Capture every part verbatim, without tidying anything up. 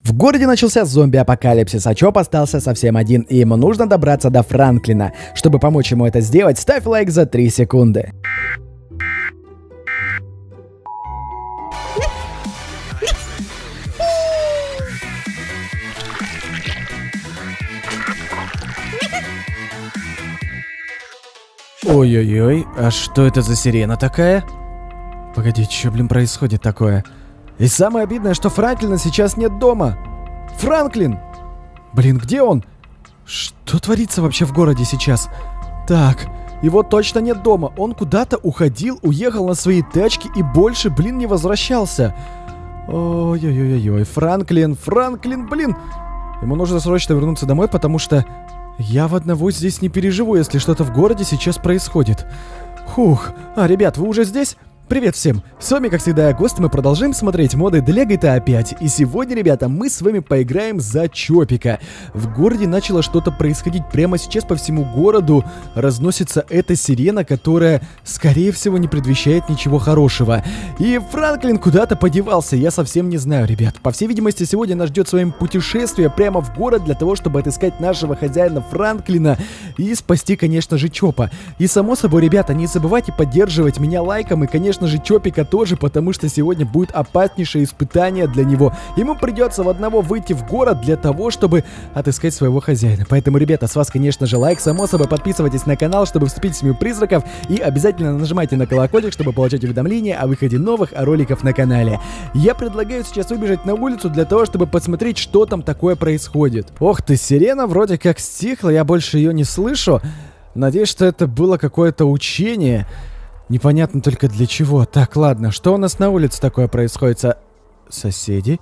В городе начался зомби-апокалипсис, а Чоп остался совсем один, и ему нужно добраться до Франклина. Чтобы помочь ему это сделать, ставь лайк за три секунды. Ой-ой-ой, а что это за сирена такая? Погоди, что, блин, происходит такое? И самое обидное, что Франклина сейчас нет дома. Франклин! Блин, где он? Что творится вообще в городе сейчас? Так, его точно нет дома. Он куда-то уходил, уехал на своей тачке и больше, блин, не возвращался. Ой-ой-ой-ой, Франклин, Франклин, блин! Ему нужно срочно вернуться домой, потому что я в одного здесь не переживу, если что-то в городе сейчас происходит. Хух. А, ребят, вы уже здесь? Привет всем! С вами, как всегда, Гост, мы продолжаем смотреть моды для джи ти эй пять. И сегодня, ребята, мы с вами поиграем за Чопика. В городе начало что-то происходить. Прямо сейчас по всему городу разносится эта сирена, которая, скорее всего, не предвещает ничего хорошего. И Франклин куда-то подевался, я совсем не знаю, ребят. По всей видимости, сегодня нас ждет с вами путешествие прямо в город для того, чтобы отыскать нашего хозяина Франклина и спасти, конечно же, Чопа. И, само собой, ребята, не забывайте поддерживать меня лайком и, конечно, Конечно же, Чопика тоже, потому что сегодня будет опаснейшее испытание для него. Ему придется в одного выйти в город для того, чтобы отыскать своего хозяина. Поэтому, ребята, с вас, конечно же, лайк. Само собой, подписывайтесь на канал, чтобы вступить в семью призраков. И обязательно нажимайте на колокольчик, чтобы получать уведомления о выходе новых роликов на канале. Я предлагаю сейчас выбежать на улицу для того, чтобы посмотреть, что там такое происходит. Ох ты, сирена вроде как стихла, я больше ее не слышу. Надеюсь, что это было какое-то учение. Непонятно только для чего. Так, ладно, что у нас на улице такое происходит? Со... Соседи?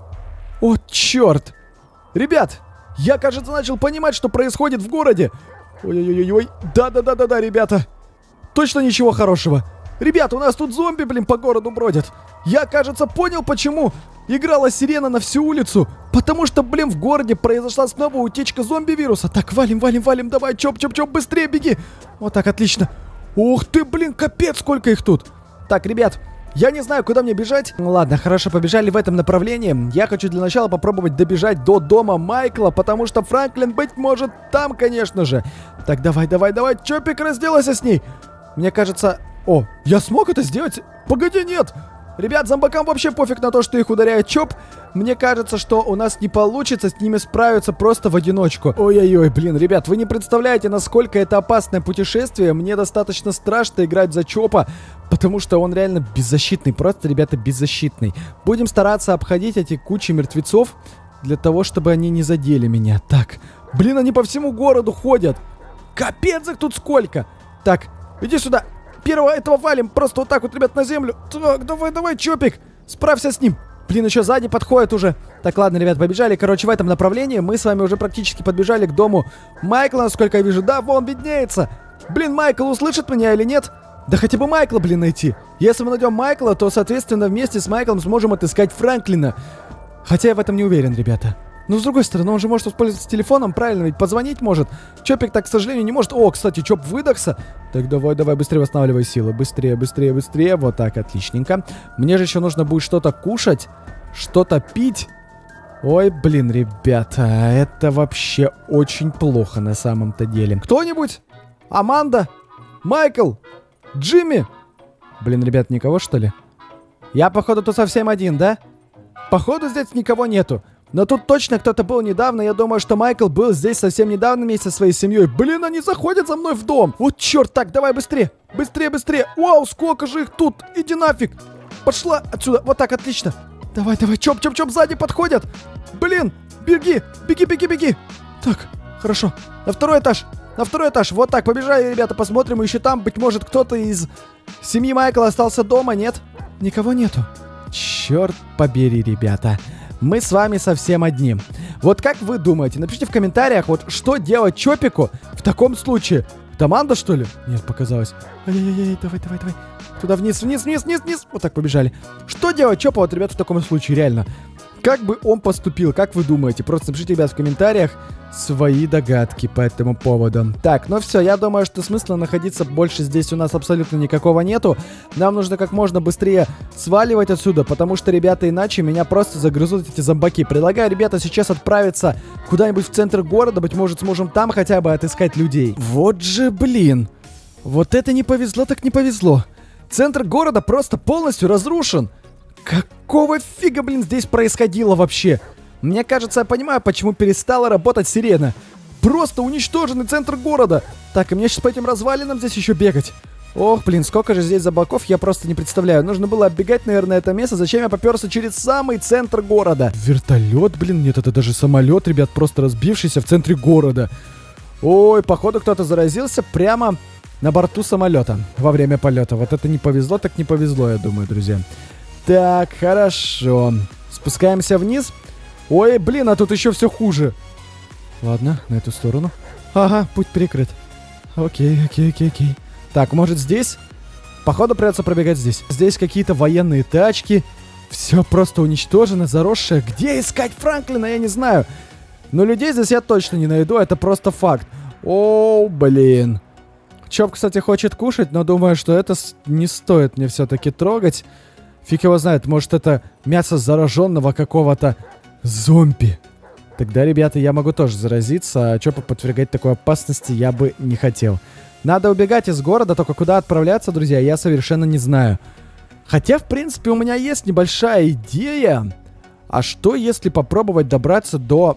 О, черт! Ребят, я, кажется, начал понимать, что происходит в городе. Ой-ой-ой-ой. Да-да-да-да-да, ребята. Точно ничего хорошего. Ребят, у нас тут зомби, блин, по городу бродят. Я, кажется, понял, почему играла сирена на всю улицу. Потому что, блин, в городе произошла снова утечка зомби-вируса. Так, валим, валим, валим, давай, чоп-чоп-чоп, быстрее беги. Вот так, отлично. Ух ты, блин, капец, сколько их тут. Так, ребят, я не знаю, куда мне бежать. Ну ладно, хорошо, побежали в этом направлении. Я хочу для начала попробовать добежать до дома Майкла, потому что Франклин быть может там, конечно же. Так, давай, давай, давай, Чопик, разделайся с ней. Мне кажется... О, я смог это сделать? Погоди, нет. Ребят, зомбакам вообще пофиг на то, что их ударяет Чоп. Мне кажется, что у нас не получится с ними справиться просто в одиночку. Ой-ой-ой, блин, ребят, вы не представляете, насколько это опасное путешествие. Мне достаточно страшно играть за Чопа, потому что он реально беззащитный. Просто, ребята, беззащитный. Будем стараться обходить эти кучи мертвецов для того, чтобы они не задели меня. Так, блин, они по всему городу ходят. Капец, их тут сколько. Так, иди сюда. Первого этого валим, просто вот так вот, ребят, на землю. Так, давай, давай, Чопик, справься с ним. Блин, еще сзади подходит уже. Так, ладно, ребят, побежали. Короче, в этом направлении мы с вами уже практически подбежали к дому Майкла, насколько я вижу. Да, вон виднеется. Блин, Майкл услышит меня или нет? Да хотя бы Майкла, блин, найти. Если мы найдем Майкла, то, соответственно, вместе с Майклом сможем отыскать Франклина. Хотя я в этом не уверен, ребята. Но, с другой стороны, он же может воспользоваться телефоном, правильно? Ведь позвонить может. Чопик так, к сожалению, не может. О, кстати, Чоп выдохся. Так, давай, давай, быстрее восстанавливай силы. Быстрее, быстрее, быстрее. Вот так, отличненько. Мне же еще нужно будет что-то кушать, что-то пить. Ой, блин, ребята, это вообще очень плохо на самом-то деле. Кто-нибудь? Аманда? Майкл? Джимми? Блин, ребят, никого, что ли? Я, походу, тут совсем один, да? Походу, здесь никого нету. Но тут точно кто-то был недавно. Я думаю, что Майкл был здесь совсем недавно вместе со своей семьей. Блин, они заходят за мной в дом. Вот черт, так, давай быстрее. Быстрее, быстрее. Вау, сколько же их тут. Иди нафиг. Пошла отсюда. Вот так, отлично. Давай, давай, чоп, чоп, чоп, сзади подходят. Блин, беги, беги, беги, беги. Так, хорошо. На второй этаж. На второй этаж. Вот так, побежали, ребята, посмотрим. Еще там, быть может, кто-то из семьи Майкла остался дома, нет? Никого нету. Черт побери, ребята. Мы с вами совсем одни. Вот как вы думаете? Напишите в комментариях, вот что делать Чопику в таком случае. Команда, что ли? Нет, показалось. Ай-яй-яй, давай, давай, давай. Туда вниз, вниз, вниз, вниз, вниз. Вот так побежали. Что делать Чопа, вот, ребята, в таком случае, реально? Как бы он поступил, как вы думаете? Просто напишите, ребят, в комментариях свои догадки по этому поводу. Так, ну все, я думаю, что смысла находиться больше здесь у нас абсолютно никакого нету. Нам нужно как можно быстрее сваливать отсюда, потому что, ребята, иначе меня просто загрызут эти зомбаки. Предлагаю, ребята, сейчас отправиться куда-нибудь в центр города, быть может, сможем там хотя бы отыскать людей. Вот же, блин. Вот это не повезло, так не повезло. Центр города просто полностью разрушен. Какого фига, блин, здесь происходило вообще? Мне кажется, я понимаю, почему перестала работать сирена. Просто уничтоженный центр города. Так, и мне сейчас по этим развалинам здесь еще бегать. Ох, блин, сколько же здесь зомбаков, я просто не представляю. Нужно было оббегать, наверное, это место. Зачем я поперся через самый центр города? Вертолет, блин, нет, это даже самолет, ребят, просто разбившийся в центре города. Ой, походу кто-то заразился прямо на борту самолета во время полета. Вот это не повезло, так не повезло, я думаю, друзья. Так, хорошо. Спускаемся вниз. Ой, блин, а тут еще все хуже. Ладно, на эту сторону. Ага, путь перекрыт. Окей, окей, окей, окей. Так, может здесь? Походу придется пробегать здесь. Здесь какие-то военные тачки. Все просто уничтожено, заросшее. Где искать Франклина, я не знаю. Но людей здесь я точно не найду, это просто факт. О, блин. Чоп, кстати, хочет кушать, но думаю, что это не стоит мне все-таки трогать. Фиг его знает, может это мясо зараженного какого-то зомби. Тогда, ребята, я могу тоже заразиться, а Чопа подвергать такой опасности я бы не хотел. Надо убегать из города, только куда отправляться, друзья, я совершенно не знаю. Хотя, в принципе, у меня есть небольшая идея. А что, если попробовать добраться до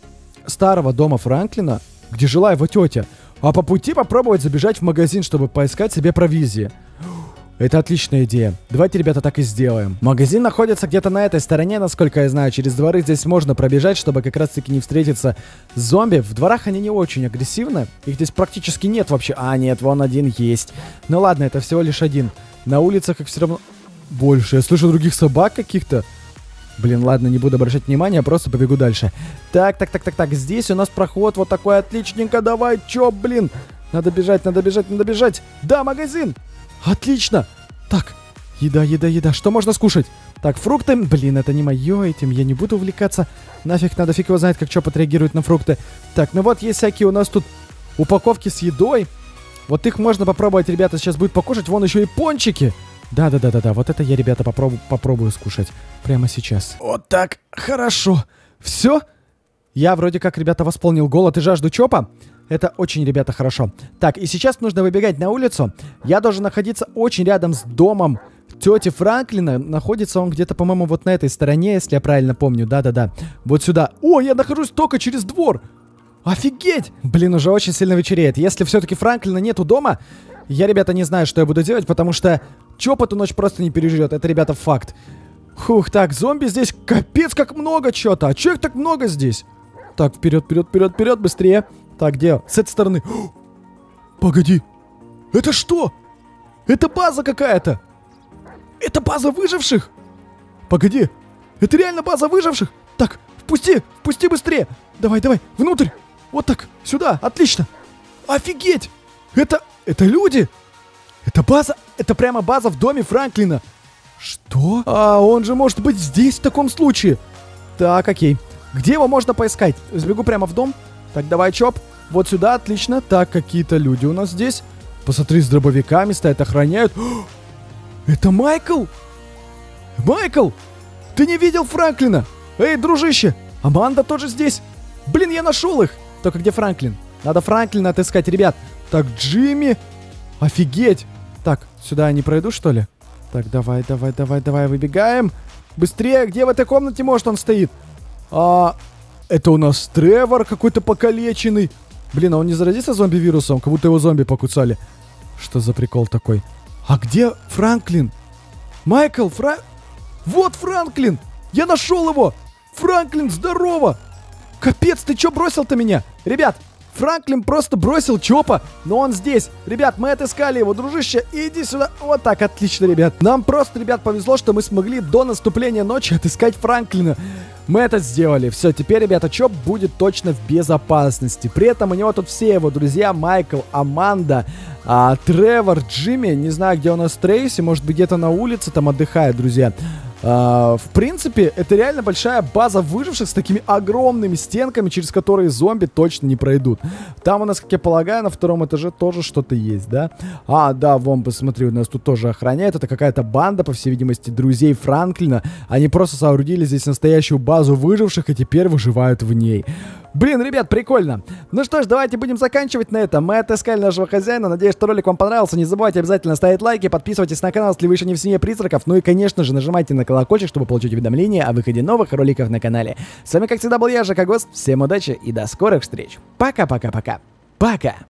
старого дома Франклина, где жила его тетя, а по пути попробовать забежать в магазин, чтобы поискать себе провизии? Это отличная идея. Давайте, ребята, так и сделаем. Магазин находится где-то на этой стороне, насколько я знаю. Через дворы здесь можно пробежать, чтобы как раз-таки не встретиться с зомби. В дворах они не очень агрессивны. Их здесь практически нет вообще. А, нет, вон один есть. Ну ладно, это всего лишь один. На улицах их все равно больше. Я слышу других собак каких-то. Блин, ладно, не буду обращать внимания, просто побегу дальше. Так, так, так, так, так. Здесь у нас проход вот такой, отличненько. Давай, чё, блин? Надо бежать, надо бежать, надо бежать. Да, магазин! Отлично! Так, еда, еда, еда. Что можно скушать? Так, фрукты. Блин, это не мое, этим я не буду увлекаться. Нафиг надо, фиг его знает, как что отреагирует на фрукты. Так, ну вот есть всякие у нас тут упаковки с едой. Вот их можно попробовать, ребята, сейчас будет покушать. Вон еще и пончики. Да-да-да-да-да, вот это я, ребята, попробую, попробую скушать прямо сейчас. Вот так, хорошо. Все? Я вроде как, ребята, восполнил голод и жажду Чопа. Это очень, ребята, хорошо. Так, и сейчас нужно выбегать на улицу. Я должен находиться очень рядом с домом тети Франклина. Находится он где-то, по-моему, вот на этой стороне, если я правильно помню. Да-да-да. Вот сюда. О, я нахожусь только через двор. Офигеть! Блин, уже очень сильно вечереет. Если все-таки Франклина нету дома, я, ребята, не знаю, что я буду делать, потому что Чоп эту ночь просто не переживет. Это, ребята, факт. Хух, так, зомби здесь капец как много чего-то. А чё их так много здесь? Так, вперед, вперед, вперед, вперед, быстрее. Так, где? С этой стороны. О, погоди. Это что? Это база какая-то. Это база выживших. Погоди. Это реально база выживших. Так, впусти, впусти быстрее. Давай, давай, внутрь. Вот так, сюда, отлично. Офигеть. Это, это люди. Это база, это прямо база в доме Франклина. Что? А, он же может быть здесь в таком случае. Так, окей. Где его можно поискать? Сбегу прямо в дом. Так, давай, Чоп. Вот сюда, отлично. Так, какие-то люди у нас здесь. Посмотри, с дробовиками стоят, охраняют. О, это Майкл! Майкл! Ты не видел Франклина? Эй, дружище! Аманда тоже здесь. Блин, я нашел их. Только где Франклин? Надо Франклина отыскать, ребят. Так, Джимми. Офигеть. Так, сюда я не пройду, что ли? Так, давай, давай, давай, давай, выбегаем. Быстрее, где в этой комнате, может, он стоит? А... Это у нас Тревор какой-то покалеченный. Блин, а он не заразится зомби-вирусом? Как будто его зомби покусали. Что за прикол такой? А где Франклин? Майкл, Фра... Вот Франклин! Я нашел его! Франклин, здорово! Капец, ты чё бросил-то меня? Ребят, Франклин просто бросил Чопа, но он здесь. Ребят, мы отыскали его, дружище. Иди сюда. Вот так, отлично, ребят. Нам просто, ребят, повезло, что мы смогли до наступления ночи отыскать Франклина. Мы это сделали. Все, теперь, ребята, Чоп будет точно в безопасности. При этом у него тут все его друзья. Майкл, Аманда, а, Тревор, Джимми. Не знаю, где у нас Трейси. Может быть, где-то на улице там отдыхает, друзья. А, в принципе, это реально большая база выживших с такими огромными стенками, через которые зомби точно не пройдут. Там у нас, как я полагаю, на втором этаже тоже что-то есть, да? А, да, вон, посмотри, у нас тут тоже охраняет. Это какая-то банда, по всей видимости, друзей Франклина. Они просто соорудили здесь настоящую базу выживших и теперь выживают в ней. Блин, ребят, прикольно. Ну что ж, давайте будем заканчивать на этом. Мы отыскали нашего хозяина. Надеюсь, что ролик вам понравился. Не забывайте обязательно ставить лайки, подписывайтесь на канал, если вы еще не в семье призраков. Ну и, конечно же, нажимайте на колокольчик, чтобы получить уведомления о выходе новых роликов на канале. С вами, как всегда, был я, Жека Гост. Всем удачи и до скорых встреч. Пока-пока-пока. Пока!